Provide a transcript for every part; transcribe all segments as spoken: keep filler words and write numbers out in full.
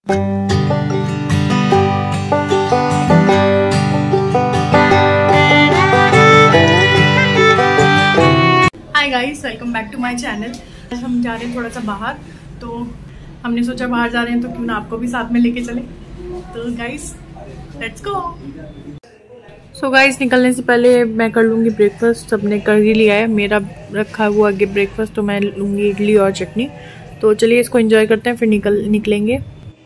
Hi guys, welcome back to my channel. आज हम जा रहे हैं थोड़ा सा बाहर, तो हमने सोचा बाहर जा रहे हैं तो क्यों ना आपको भी साथ में लेके चले। तो guys let's go. So guys, निकलने से पहले मैं कर लूँगी ब्रेकफास्ट। सबने कर ही लिया है, मेरा रखा हुआ आगे ब्रेकफास्ट, तो मैं लूँगी इडली और चटनी। तो चलिए इसको एंजॉय करते हैं, फिर निकल निकलेंगे।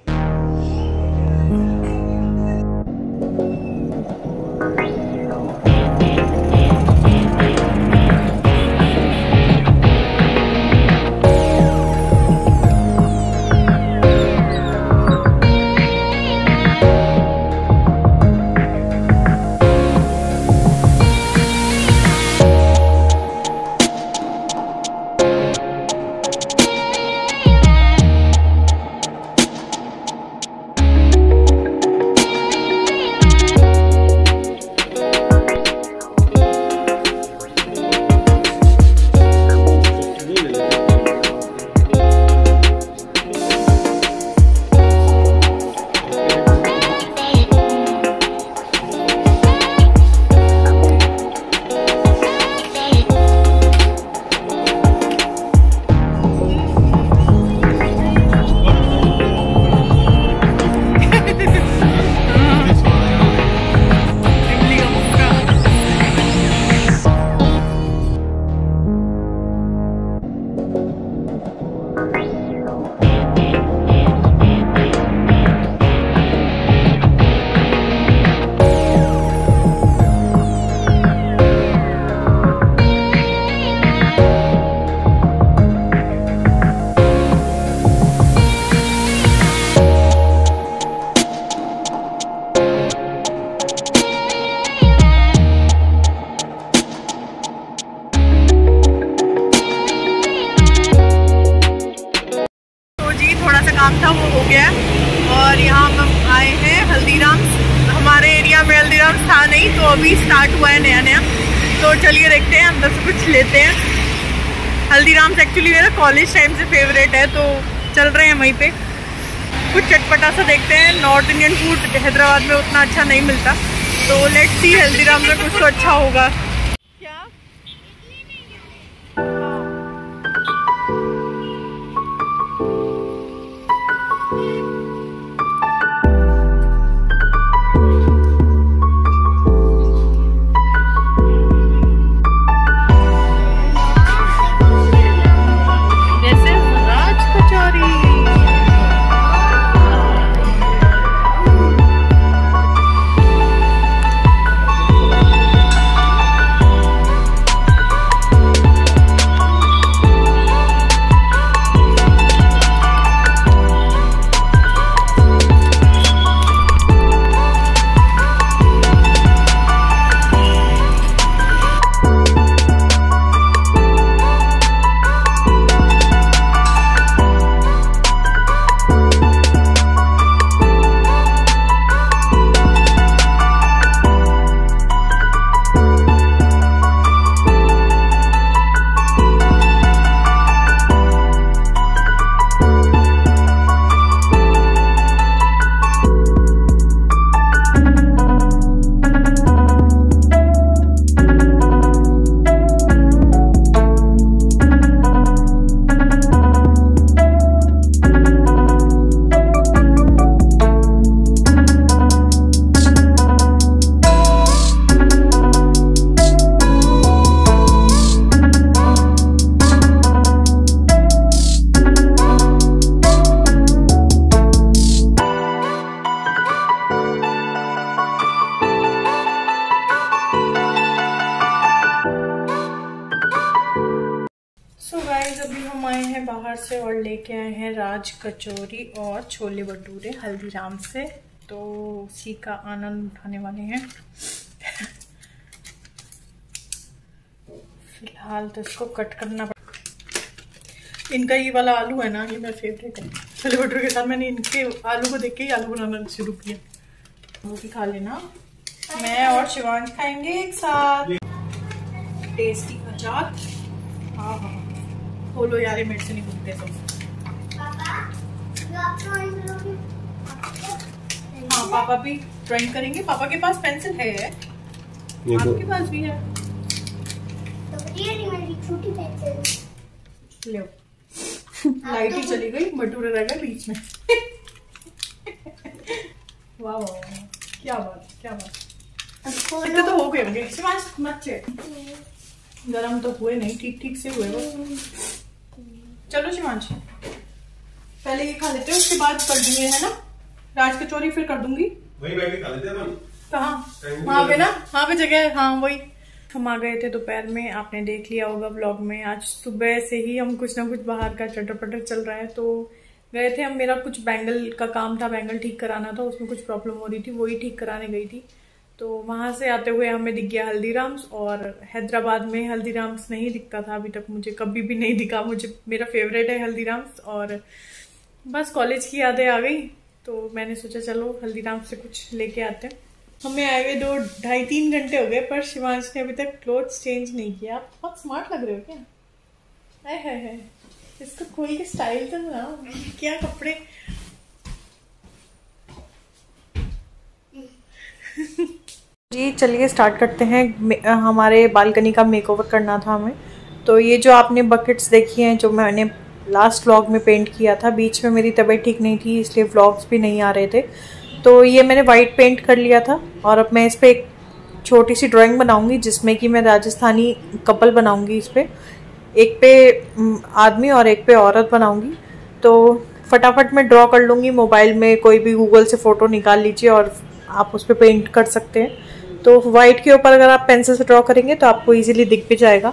काम था वो हो गया और यहाँ हम आए हैं हल्दीराम्स। हमारे एरिया में हल्दीराम्स था नहीं, तो अभी स्टार्ट हुआ है नया नया। तो चलिए देखते हैं, अंदर से कुछ लेते हैं। हल्दीराम्स एक्चुअली मेरा कॉलेज टाइम से फेवरेट है, तो चल रहे हैं वहीं पे। कुछ चटपटा सा देखते हैं। नॉर्थ इंडियन फूड हैदराबाद में उतना अच्छा नहीं मिलता, तो लेट्स सी हल्दीराम्स में कुछ तो अच्छा होगा। क्या अभी हम आए हैं बाहर से और लेके आए हैं राज कचौरी और छोले भटूरे हल्दीराम से, तो उसी का आनंद उठाने वाले हैं। फिलहाल तो इसको कट करना पड़ेगा। इनका ये वाला आलू है ना, ये मेरा फेवरेट है। छोले भटूरे के साथ मैंने इनके आलू को देख के ही आलू बनाना शुरू किया। वो भी खा लेना, मैं और शिवांश खाएंगे एक साथ। टेस्टी अचार, हाँ हाँ खोलो यार, ये मेरे से नहीं भूलते सब। पापा भी ड्राइंग करेंगे। पापा के पास पेंसिल है, आपके पास भी है तो छोटी पेंसिल ले। लाइट ही चली गई, भटूरे रह गए बीच में। वाह वाह, क्या बात क्या बात। इतने तो हो गए होंगे, मत गरम तो हुए नहीं, ठीक ठीक से हुए वो। चलो शिवांश पहले ये खा लेते हैं, उसके बाद कर दूंगे, है ना राज कचौरी, फिर कर दूंगी। वही बैठ के खा लेते हैं। कहाँ? वहाँ पे ना, वहाँ पे जगह है। हाँ वही, हम आ गए थे दोपहर में, आपने देख लिया होगा व्लॉग में। आज सुबह से ही हम कुछ ना कुछ बाहर का चटर पटर चल रहा है, तो गए थे हम। मेरा कुछ बैंगल का काम था, बैंगल ठीक कराना था, उसमें कुछ प्रॉब्लम हो रही थी, वही ठीक कराने गई थी। तो वहां से आते हुए हमें दिख गया हल्दीराम्स, और हैदराबाद में हल्दीराम्स नहीं दिखता था अभी तक, मुझे कभी भी नहीं दिखा। मुझे मेरा फेवरेट है हल्दीराम्स, और बस कॉलेज की यादें आ गई तो मैंने सोचा चलो हल्दीराम्स से कुछ लेके आते हैं। हमें आए हुए दो ढाई तीन घंटे हो गए, पर शिवांश ने अभी तक क्लोथ्स चेंज नहीं किया। आप बहुत स्मार्ट लग रहे हो क्या? है है है इसको खोल के स्टाइल तो बनाओ, क्या कपड़े। जी चलिए स्टार्ट करते हैं। हमारे बालकनी का मेकओवर करना था हमें। तो ये जो आपने बकेट्स देखी हैं, जो मैंने लास्ट व्लॉग में पेंट किया था, बीच में मेरी तबीयत ठीक नहीं थी इसलिए व्लॉग्स भी नहीं आ रहे थे, तो ये मैंने वाइट पेंट कर लिया था। और अब मैं इस पर एक छोटी सी ड्राइंग बनाऊंगी, जिसमें कि मैं राजस्थानी कपल बनाऊंगी। इस पर एक पे आदमी और एक पे औरत बनाऊंगी। तो फटाफट मैं ड्रॉ कर लूँगी मोबाइल में, कोई भी गूगल से फ़ोटो निकाल लीजिए और आप उस पर पेंट कर सकते हैं। तो वाइट के ऊपर अगर आप पेंसिल से ड्रॉ करेंगे तो आपको इजीली दिख भी जाएगा।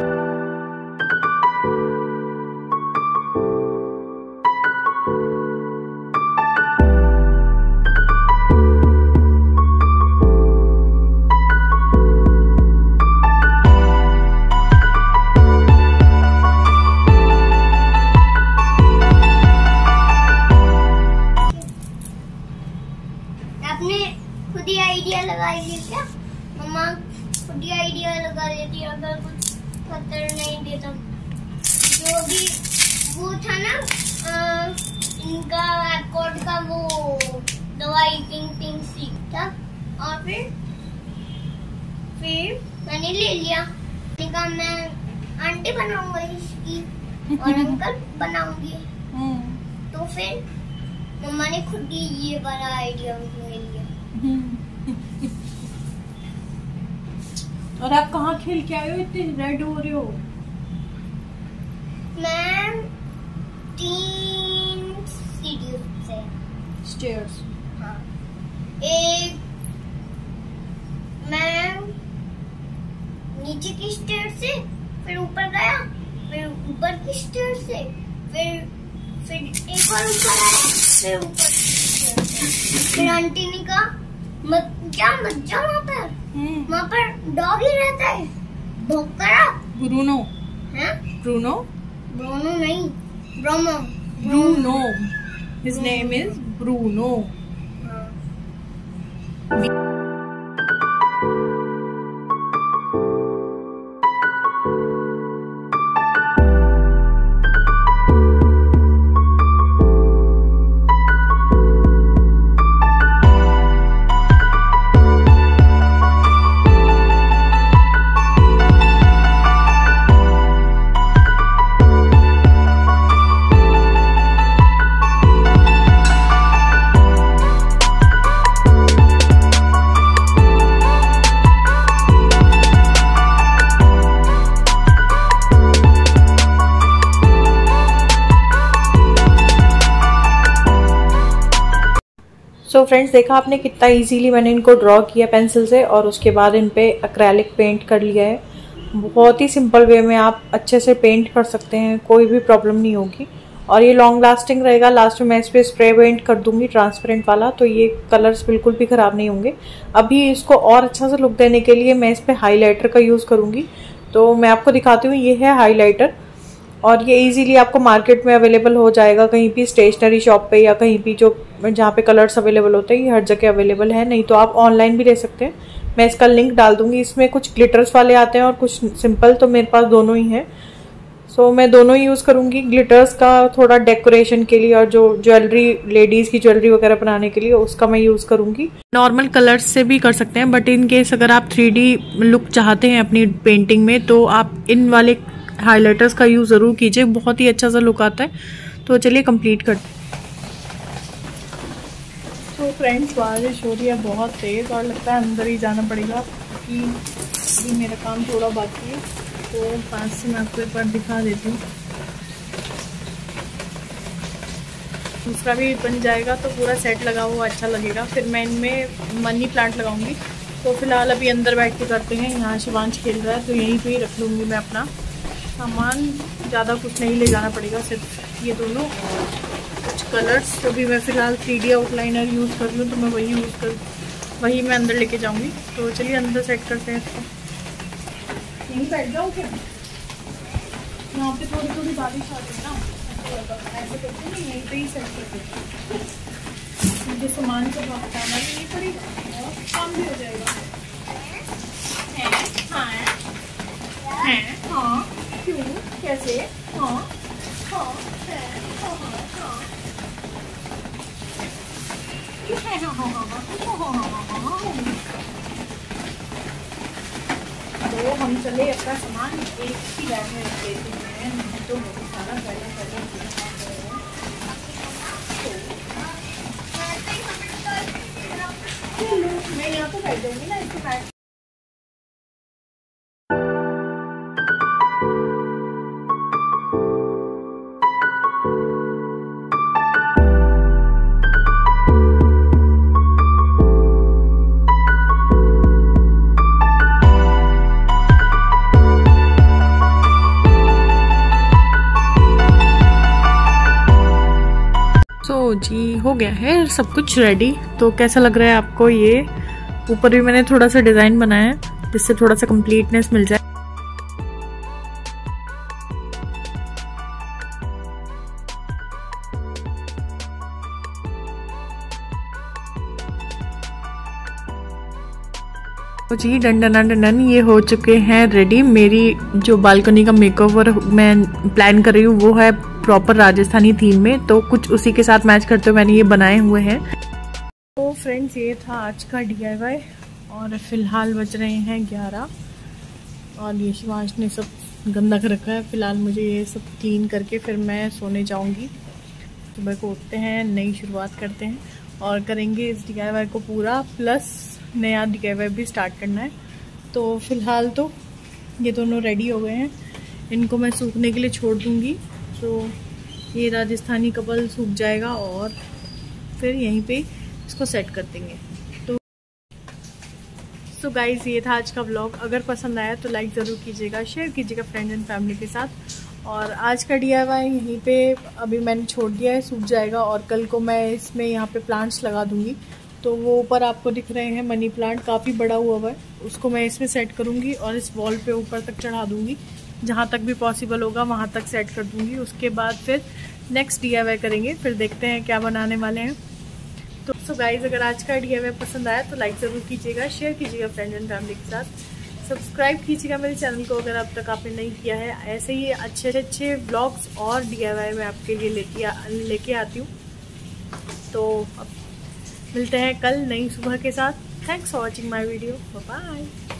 खुद ही आइडिया लगा ली क्या? मम्मा खुद ही आइडिया लगा लेती है, अगर कुछ पत्थर नहीं देता। जो भी वो था ना आ, इनका एयरपोर्ट का वो दवाई पिंक पिंक सी था, और फिर फिर मैंने ले लिया। मैंने कहा मैं आंटी बनाऊंगा इसकी और अंकल बनाऊंगी। तो फिर मम्मा ने खुद ही ये वाला आइडिया ले लिया। और आप कहाँ खेल के आए हो, इतने रेड हो रहे हो? मैं तीन सीढ़ियों से स्टेयर्स। हाँ, एक मैं नीचे की स्टेयर से, फिर ऊपर गया, फिर ऊपर की स्टेयर से, फिर फिर एक और ऊपर आया, फिर ऊपर की स्टेयर से। फिर आंटी ने कहा मत क्या मत जाओ वहाँ पर, वहाँ पर डॉग ही रहता है, भौंक करा। ब्रूनो है? ब्रूनो ब्रूनो नहीं, ब्रोमो। Bruno, his name is Bruno. So so friends, देखा आपने कितना इजीली मैंने इनको ड्रॉ किया पेंसिल से, और उसके बाद इन पे एक्रेलिक पेंट कर लिया है। बहुत ही सिंपल वे में आप अच्छे से पेंट कर सकते हैं, कोई भी प्रॉब्लम नहीं होगी, और ये लॉन्ग लास्टिंग रहेगा। लास्ट में मैं इस पर स्प्रे पेंट कर दूंगी ट्रांसपेरेंट वाला, तो ये कलर्स बिल्कुल भी खराब नहीं होंगे। अभी इसको और अच्छा सा लुक देने के लिए मैं इस पर हाईलाइटर का यूज़ करूँगी। तो मैं आपको दिखाती हूँ, ये है हाईलाइटर, और ये इजीली आपको मार्केट में अवेलेबल हो जाएगा, कहीं भी स्टेशनरी शॉप पे या कहीं भी जो जहाँ पे कलर्स अवेलेबल होते हैं, ये हर जगह अवेलेबल है। नहीं तो आप ऑनलाइन भी ले सकते हैं, मैं इसका लिंक डाल दूंगी। इसमें कुछ ग्लिटर्स वाले आते हैं और कुछ सिंपल, तो मेरे पास दोनों ही हैं। सो so, मैं दोनों यूज़ करूँगी, ग्लिटर्स का थोड़ा डेकोरेशन के लिए और जो ज्वेलरी, लेडीज़ की ज्वेलरी वगैरह बनाने के लिए उसका मैं यूज़ करूँगी। नॉर्मल कलर्स से भी कर सकते हैं, बट इन केस अगर आप थ्री डी लुक चाहते हैं अपनी पेंटिंग में तो आप इन वाले हाइलाइटर्स का यूज़ ज़रूर कीजिए, बहुत ही अच्छा सा लुक आता है। तो चलिए कंप्लीट करते हैं। तो फ्रेंड्स, बारिश हो रही है बहुत तेज़ और लगता है अंदर ही जाना पड़ेगा क्योंकि अभी मेरा काम थोड़ा बाकी है। तो पास से मैं आपको एक बार दिखा देती हूँ। दूसरा भी बन जाएगा तो पूरा सेट लगा हुआ अच्छा लगेगा। फिर मैं इनमें मनी प्लांट लगाऊंगी। तो फिलहाल अभी अंदर बैठ के करते हैं। यहाँ शिवांश खेल रहा है तो यहीं पे ही रख लूँगी मैं अपना सामान। ज़्यादा कुछ नहीं ले जाना पड़ेगा, सिर्फ ये दोनों कुछ कलर्स। तो भी मैं फ़िलहाल थ्री डी आउटलाइनर यूज़ कर लूँ तो मैं वही यूज़ कर वही मैं अंदर लेके जाऊँगी। तो चलिए अंदर सेट करते हैं इसको। यहीं बैठ जाओ क्या? यहाँ पे थोड़ी थोड़ी बारिश आ रही है ना, ऐसे करते हैं यहीं पे ही सेट करते हैं। मुझे सामान से हटाना भी नहीं पड़ेगा और काम भी हो जाएगा। है हाँ है हाँ क्यों कैसे हाँ हाँ है हाँ हाँ तो हम चले अपना सामान एक ही बैग में रख देते हैं। नहीं तो बहुत सारा पहले पहले मैं यहाँ पे बैठ जाऊँगी ना, इसको बैठ। तो जी हो गया है सब कुछ रेडी। तो कैसा लग रहा है आपको? ये ऊपर भी मैंने थोड़ा सा डिज़ाइन बनाया है जिससे थोड़ा सा कंप्लीटनेस मिल जाए। तो जी डन डन डन ये हो चुके हैं रेडी। मेरी जो बालकनी का मेकओवर मैं प्लान कर रही हूँ वो है प्रॉपर राजस्थानी थीम में, तो कुछ उसी के साथ मैच करते हुए मैंने ये बनाए हुए हैं। तो फ्रेंड्स, ये था आज का डी आई वाई और फिलहाल बज रहे हैं ग्यारह और ये शिवांश ने सब गंदा कर रखा है। फिलहाल मुझे ये सब क्लीन करके फिर मैं सोने जाऊंगी। सुबह को उठते हैं, नई शुरुआत करते हैं और करेंगे इस डी आई वाई को पूरा, प्लस नया डी आई वाई भी स्टार्ट करना है। तो फिलहाल तो ये दोनों रेडी हो गए हैं, इनको मैं सूखने के लिए छोड़ दूंगी। तो ये राजस्थानी कपल सूख जाएगा और फिर यहीं पे इसको सेट कर देंगे। तो सो गाइस, ये था आज का व्लॉग। अगर पसंद आया तो लाइक ज़रूर कीजिएगा, शेयर कीजिएगा फ्रेंड्स एंड फैमिली के साथ। और आज का डी आई वाई यहीं पे अभी मैंने छोड़ दिया है, सूख जाएगा और कल को मैं इसमें यहाँ पे प्लांट्स लगा दूँगी। तो वो ऊपर आपको दिख रहे हैं मनी प्लांट, काफ़ी बड़ा हुआ हुआ है, उसको मैं इसमें सेट करूँगी और इस वॉल पे ऊपर तक चढ़ा दूँगी। जहाँ तक भी पॉसिबल होगा वहाँ तक सेट कर दूँगी। उसके बाद फिर नेक्स्ट डी आई वाई करेंगे, फिर देखते हैं क्या बनाने वाले हैं। तो सो गाइज, अगर आज का डी आई वाई पसंद आया तो लाइक ज़रूर कीजिएगा, शेयर कीजिएगा फ्रेंड एंड फैमिली के साथ, सब्सक्राइब कीजिएगा मेरे चैनल को अगर अब तक आपने नहीं किया है। ऐसे ही अच्छे अच्छे व्लॉग्स और डी आई वाई मैं आपके लिए लेके लेके आती हूँ। तो अब मिलते हैं कल नई सुबह के साथ। Thanks for watching my video. Bye.